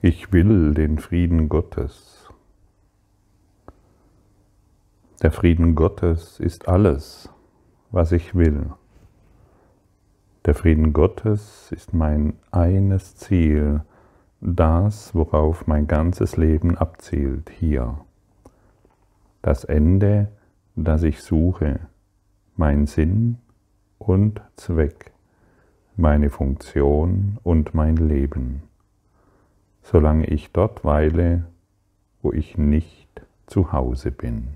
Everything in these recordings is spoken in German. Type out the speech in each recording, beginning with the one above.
Ich will den Frieden Gottes. Der Frieden Gottes ist alles, was ich will. Der Frieden Gottes ist mein eines Ziel, das, worauf mein ganzes Leben abzielt, hier. Das Ende, das ich suche, mein Sinn und Zweck, meine Funktion und mein Leben, solange ich dort weile, wo ich nicht zu Hause bin.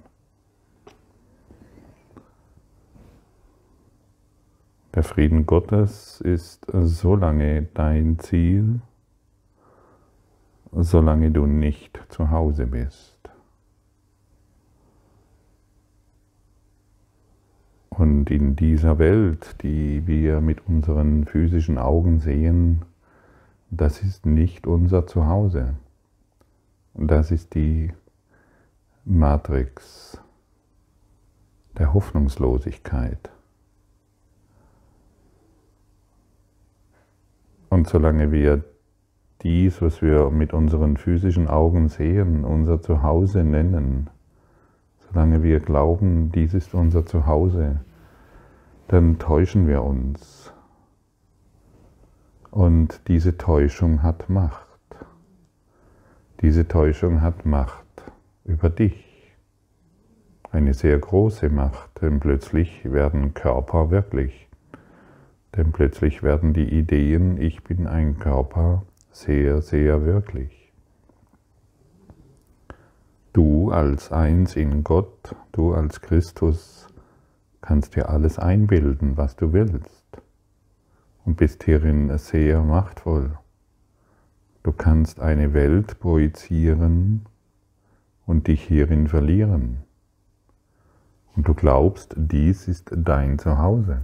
Der Frieden Gottes ist solange dein Ziel, solange du nicht zu Hause bist. Und in dieser Welt, die wir mit unseren physischen Augen sehen, das ist nicht unser Zuhause. Das ist die Matrix der Hoffnungslosigkeit. Und solange wir dies, was wir mit unseren physischen Augen sehen, unser Zuhause nennen, solange wir glauben, dies ist unser Zuhause, dann täuschen wir uns. Und diese Täuschung hat Macht. Diese Täuschung hat Macht über dich. Eine sehr große Macht, denn plötzlich werden Körper wirklich. Denn plötzlich werden die Ideen, ich bin ein Körper, sehr, sehr wirklich. Du als eins in Gott, du als Christus, kannst dir alles einbilden, was du willst, und bist hierin sehr machtvoll. Du kannst eine Welt projizieren und dich hierin verlieren. Und du glaubst, dies ist dein Zuhause.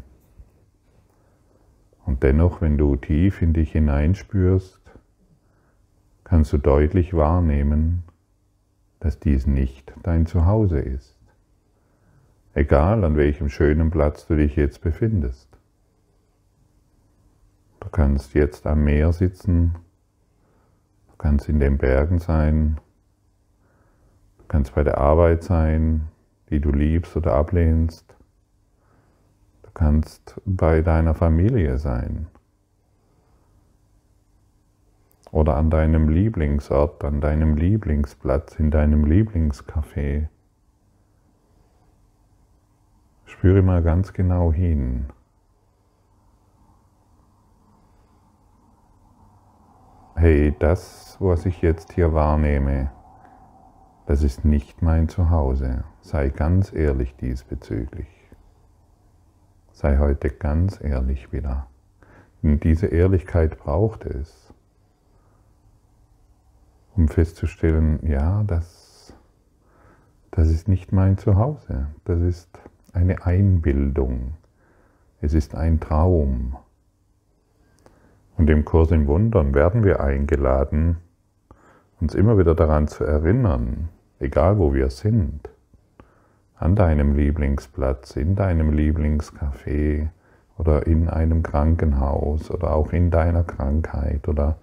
Und dennoch, wenn du tief in dich hineinspürst, kannst du deutlich wahrnehmen, dass dies nicht dein Zuhause ist. Egal, an welchem schönen Platz du dich jetzt befindest. Du kannst jetzt am Meer sitzen, du kannst in den Bergen sein, du kannst bei der Arbeit sein, die du liebst oder ablehnst. Du kannst bei deiner Familie sein oder an deinem Lieblingsort, an deinem Lieblingsplatz, in deinem Lieblingscafé. Spüre mal ganz genau hin. Hey, das, was ich jetzt hier wahrnehme, das ist nicht mein Zuhause. Sei ganz ehrlich diesbezüglich. Sei heute ganz ehrlich wieder. Und diese Ehrlichkeit braucht es, um festzustellen, ja, das ist nicht mein Zuhause. Das ist eine Einbildung. Es ist ein Traum. Und im Kurs im Wundern werden wir eingeladen, uns immer wieder daran zu erinnern, egal wo wir sind, an deinem Lieblingsplatz, in deinem Lieblingscafé oder in einem Krankenhaus oder auch in deiner Krankheit oder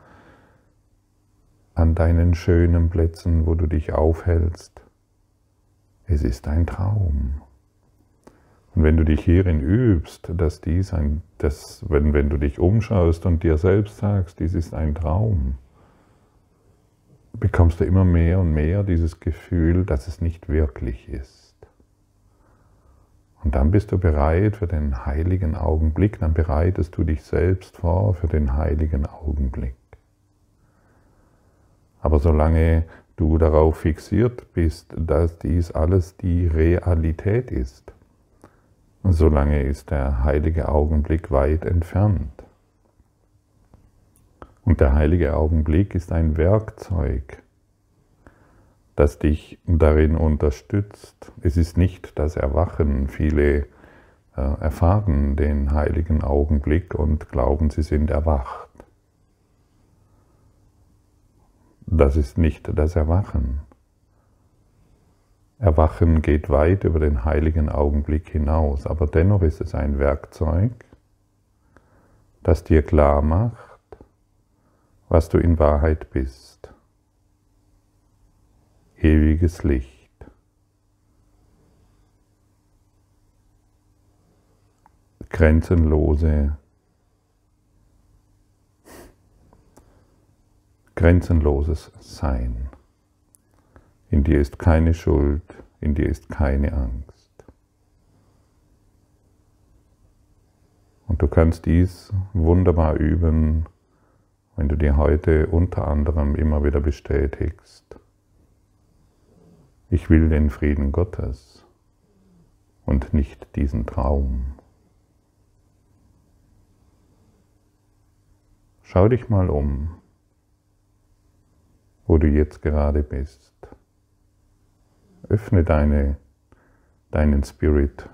an deinen schönen Plätzen, wo du dich aufhältst. Es ist ein Traum. Und wenn du dich hierin übst, wenn du dich umschaust und dir selbst sagst, dies ist ein Traum, bekommst du immer mehr und mehr dieses Gefühl, dass es nicht wirklich ist. Und dann bist du bereit für den heiligen Augenblick, dann bereitest du dich selbst vor für den heiligen Augenblick. Aber solange du darauf fixiert bist, dass dies alles die Realität ist, solange ist der heilige Augenblick weit entfernt. Und der heilige Augenblick ist ein Werkzeug, das dich darin unterstützt. Es ist nicht das Erwachen. Viele erfahren den heiligen Augenblick und glauben, sie sind erwacht. Das ist nicht das Erwachen. Erwachen geht weit über den heiligen Augenblick hinaus, aber dennoch ist es ein Werkzeug, das dir klar macht, was du in Wahrheit bist. ewiges Licht. Grenzenloses Sein. In dir ist keine Schuld, in dir ist keine Angst. Und du kannst dies wunderbar üben, wenn du dir heute unter anderem immer wieder bestätigst: Ich will den Frieden Gottes und nicht diesen Traum. Schau dich mal um, wo du jetzt gerade bist. Öffne deinen Spirit,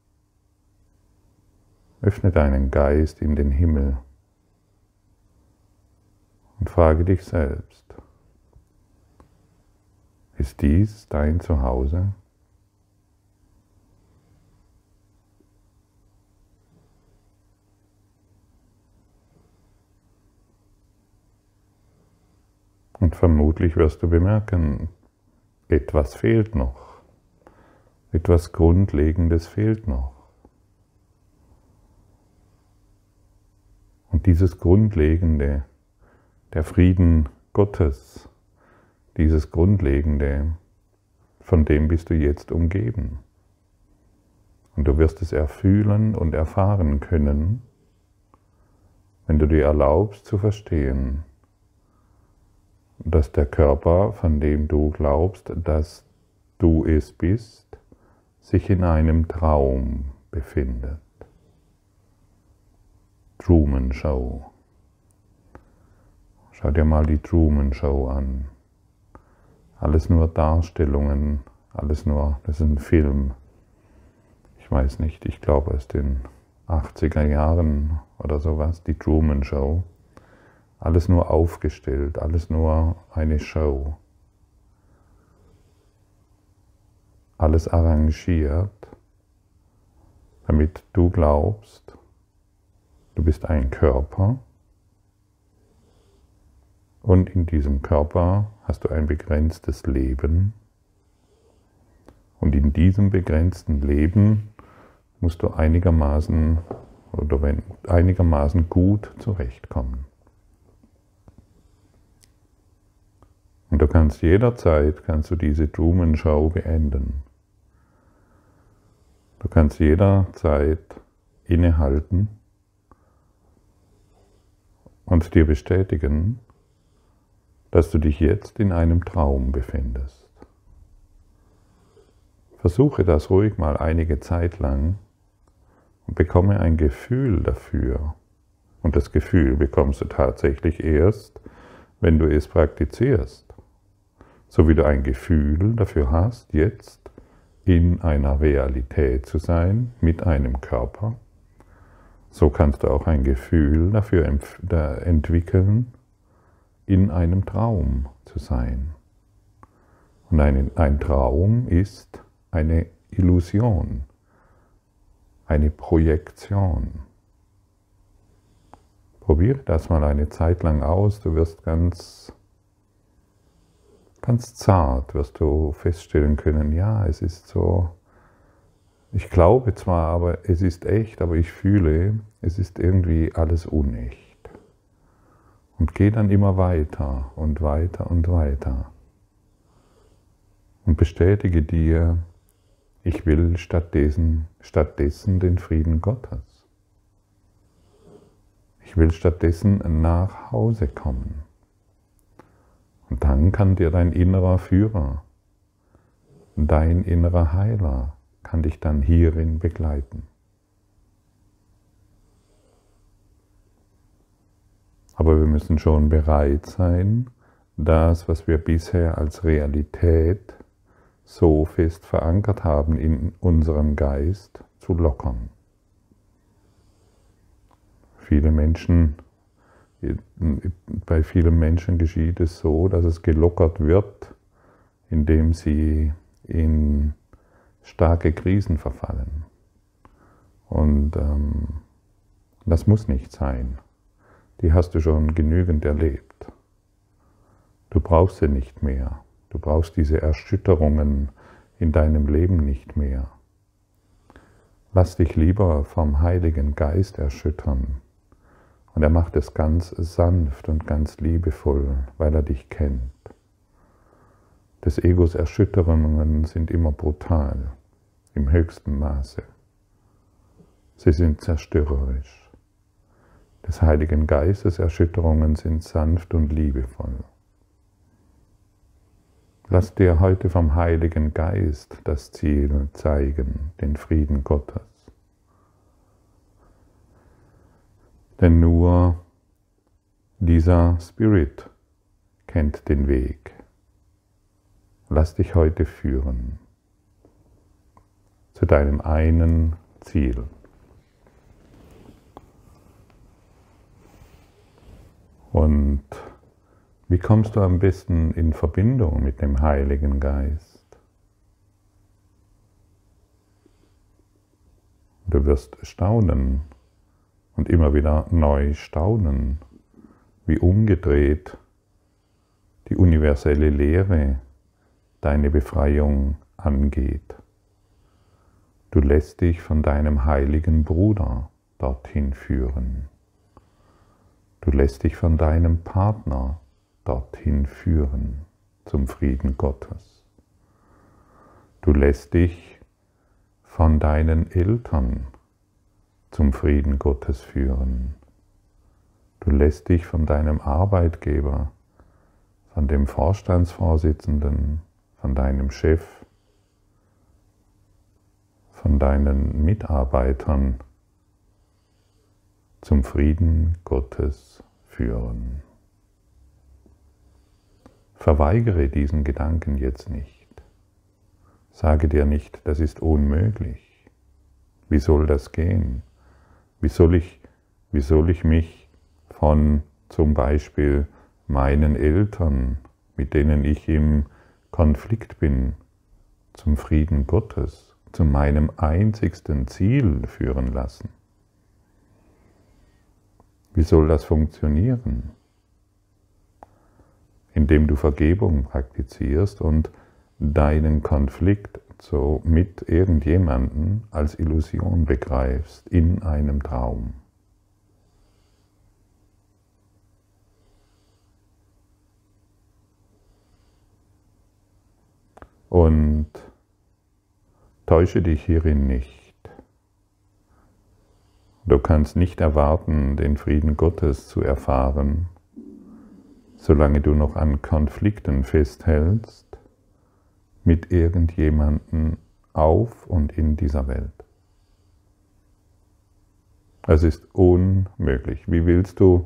öffne deinen Geist in den Himmel und frage dich selbst: Ist dies dein Zuhause? Und vermutlich wirst du bemerken, etwas fehlt noch. Etwas Grundlegendes fehlt noch. Und dieses Grundlegende, der Frieden Gottes, dieses Grundlegende, von dem bist du jetzt umgeben. Und du wirst es erfühlen und erfahren können, wenn du dir erlaubst zu verstehen, dass der Körper, von dem du glaubst, dass du es bist, sich in einem Traum befindet. Truman Show. Schau dir mal die Truman Show an. Alles nur Darstellungen, das ist ein Film. Ich weiß nicht, ich glaube aus den 80er Jahren oder sowas, die Truman Show. Alles nur aufgestellt, alles nur eine Show. Alles arrangiert, damit du glaubst, du bist ein Körper und in diesem Körper hast du ein begrenztes Leben und in diesem begrenzten Leben musst du einigermaßen gut zurechtkommen. Und du kannst jederzeit diese Truman Show beenden. Du kannst jederzeit innehalten und dir bestätigen, dass du dich jetzt in einem Traum befindest. Versuche das ruhig mal einige Zeit lang und bekomme ein Gefühl dafür. Und das Gefühl bekommst du tatsächlich erst, wenn du es praktizierst. So wie du ein Gefühl dafür hast, jetzt in einer Realität zu sein, mit einem Körper, so kannst du auch ein Gefühl dafür entwickeln, in einem Traum zu sein. Und ein Traum ist eine Illusion, eine Projektion. Probiere das mal eine Zeit lang aus, du wirst ganz zart wirst du feststellen können, ja, es ist so, ich glaube zwar, aber es ist echt, aber ich fühle, es ist irgendwie alles unecht. Und geh dann immer weiter und weiter und weiter. Und bestätige dir, ich will stattdessen den Frieden Gottes. Ich will stattdessen nach Hause kommen. Und dann kann dir dein innerer Führer, dein innerer Heiler, kann dich dann hierin begleiten. Aber wir müssen schon bereit sein, das, was wir bisher als Realität so fest verankert haben in unserem Geist, zu lockern. Bei vielen Menschen geschieht es so, dass es gelockert wird, indem sie in starke Krisen verfallen. Und das muss nicht sein. Die hast du schon genügend erlebt. Du brauchst sie nicht mehr. Du brauchst diese Erschütterungen in deinem Leben nicht mehr. Lass dich lieber vom Heiligen Geist erschüttern. Und er macht es ganz sanft und ganz liebevoll, weil er dich kennt. Des Egos Erschütterungen sind immer brutal, im höchsten Maße. Sie sind zerstörerisch. Des Heiligen Geistes Erschütterungen sind sanft und liebevoll. Lass dir heute vom Heiligen Geist das Ziel zeigen, den Frieden Gottes. Denn nur dieser Spirit kennt den Weg. Lass dich heute führen zu deinem einen Ziel. Und wie kommst du am besten in Verbindung mit dem Heiligen Geist? Du wirst staunen und immer wieder neu staunen, wie umgedreht die universelle Lehre deine Befreiung angeht. Du lässt dich von deinem heiligen Bruder dorthin führen. Du lässt dich von deinem Partner dorthin führen zum Frieden Gottes. Du lässt dich von deinen Eltern zum Frieden Gottes führen. Du lässt dich von deinem Arbeitgeber, von dem Vorstandsvorsitzenden, von deinem Chef, von deinen Mitarbeitern zum Frieden Gottes führen. Verweigere diesen Gedanken jetzt nicht. Sage dir nicht, das ist unmöglich. Wie soll das gehen? Wie soll ich mich von zum Beispiel meinen Eltern, mit denen ich im Konflikt bin, zum Frieden Gottes, zu meinem einzigsten Ziel führen lassen? Wie soll das funktionieren? Indem du Vergebung praktizierst und deinen Konflikt so mit irgendjemandem als Illusion begreifst in einem Traum. Und täusche dich hierin nicht. Du kannst nicht erwarten, den Frieden Gottes zu erfahren, solange du noch an Konflikten festhältst mit irgendjemandem auf und in dieser Welt. Es ist unmöglich. Wie willst du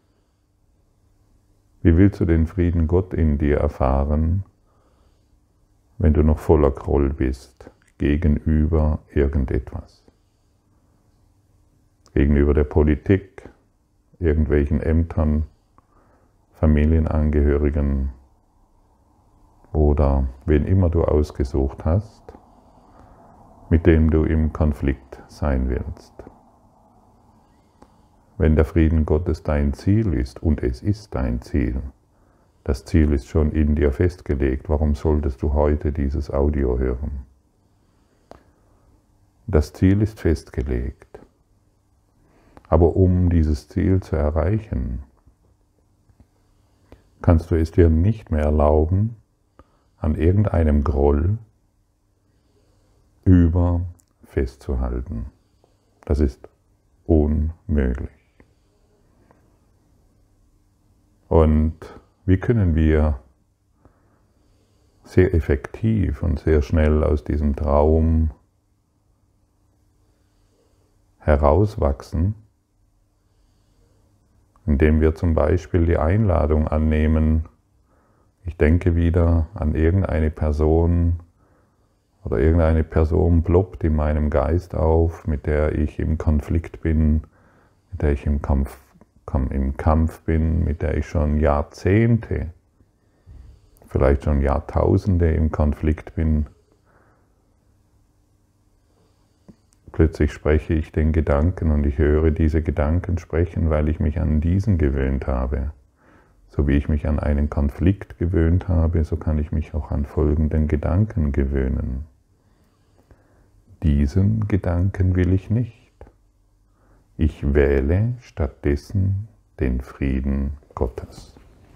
den Frieden Gott in dir erfahren, wenn du noch voller Groll bist gegenüber irgendetwas? Gegenüber der Politik, irgendwelchen Ämtern, Familienangehörigen oder wen immer du ausgesucht hast, mit dem du im Konflikt sein willst. Wenn der Frieden Gottes dein Ziel ist, und es ist dein Ziel, das Ziel ist schon in dir festgelegt, warum solltest du heute dieses Audio hören? Das Ziel ist festgelegt. Aber um dieses Ziel zu erreichen, kannst du es dir nicht mehr erlauben, an irgendeinem Groll festzuhalten. Das ist unmöglich. Und wie können wir sehr effektiv und sehr schnell aus diesem Traum herauswachsen, indem wir zum Beispiel die Einladung annehmen, ich denke wieder an irgendeine Person oder irgendeine Person ploppt in meinem Geist auf, mit der ich im Konflikt bin, mit der ich im Kampf bin, mit der ich schon Jahrzehnte, vielleicht schon Jahrtausende im Konflikt bin. Plötzlich spreche ich den Gedanken und ich höre diese Gedanken sprechen, weil ich mich an diesen gewöhnt habe. So wie ich mich an einen Konflikt gewöhnt habe, so kann ich mich auch an folgenden Gedanken gewöhnen. Diesen Gedanken will ich nicht. Ich wähle stattdessen den Frieden Gottes.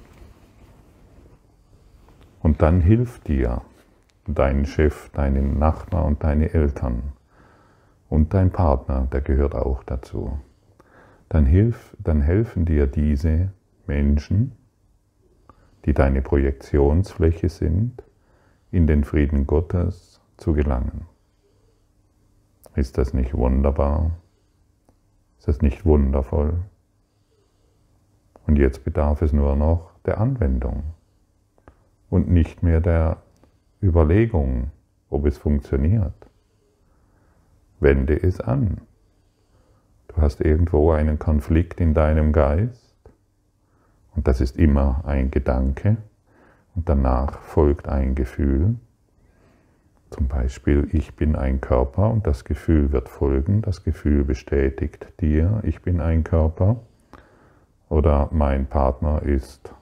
Und dann hilft dir dein Chef, deinen Nachbar und deine Eltern und dein Partner, der gehört auch dazu. Dann helfen dir diese Menschen, die deine Projektionsfläche sind, in den Frieden Gottes zu gelangen. Ist das nicht wunderbar? Ist das nicht wundervoll? Und jetzt bedarf es nur noch der Anwendung und nicht mehr der Überlegung, ob es funktioniert. Wende es an. Du hast irgendwo einen Konflikt in deinem Geist und das ist immer ein Gedanke und danach folgt ein Gefühl. Zum Beispiel, ich bin ein Körper und das Gefühl wird folgen. Das Gefühl bestätigt dir, ich bin ein Körper. Oder mein Partner ist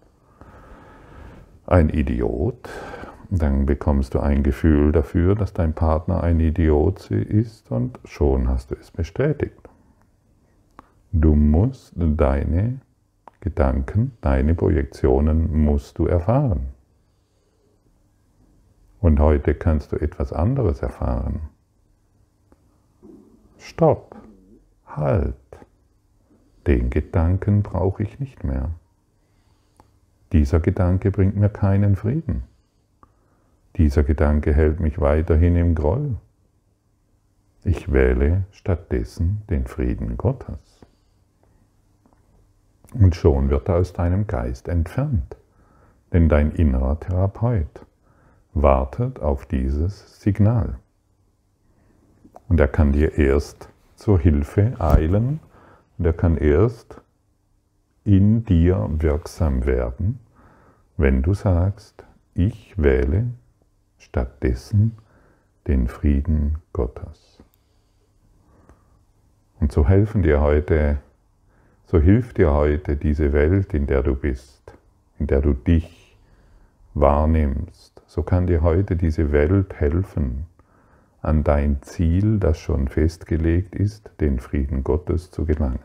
ein Idiot. Dann bekommst du ein Gefühl dafür, dass dein Partner ein Idiot ist und schon hast du es bestätigt. Du musst deine Gedanken, deine Projektionen musst du erfahren. Und heute kannst du etwas anderes erfahren. Stopp, halt, den Gedanken brauche ich nicht mehr. Dieser Gedanke bringt mir keinen Frieden. Dieser Gedanke hält mich weiterhin im Groll. Ich wähle stattdessen den Frieden Gottes. Und schon wird er aus deinem Geist entfernt, denn dein innerer Therapeut wartet auf dieses Signal. Und er kann dir erst zur Hilfe eilen und er kann erst in dir wirksam werden, wenn du sagst, ich wähle stattdessen den Frieden Gottes. Und so hilft dir heute diese Welt, in der du bist, in der du dich wahrnimmst. So kann dir heute diese Welt helfen, an dein Ziel, das schon festgelegt ist, den Frieden Gottes zu gelangen.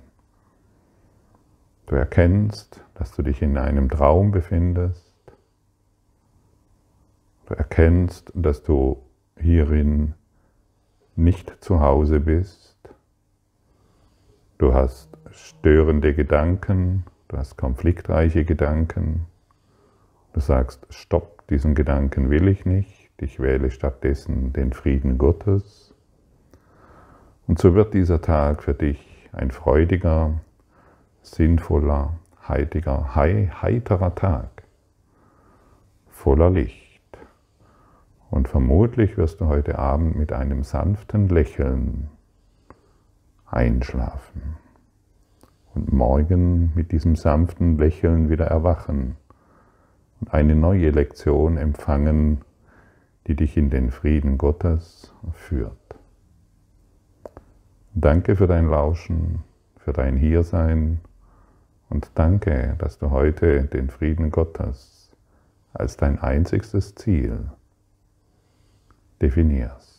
Du erkennst, dass du dich in einem Traum befindest. Du erkennst, dass du hierin nicht zu Hause bist. Du hast störende Gedanken, du hast konfliktreiche Gedanken. Du sagst, stopp, diesen Gedanken will ich nicht. Ich wähle stattdessen den Frieden Gottes. Und so wird dieser Tag für dich ein freudiger, sinnvoller, heiterer Tag, voller Licht. Und vermutlich wirst du heute Abend mit einem sanften Lächeln einschlafen und morgen mit diesem sanften Lächeln wieder erwachen und eine neue Lektion empfangen, die dich in den Frieden Gottes führt. Danke für dein Lauschen, für dein Hiersein und danke, dass du heute den Frieden Gottes als dein einziges Ziel definierst.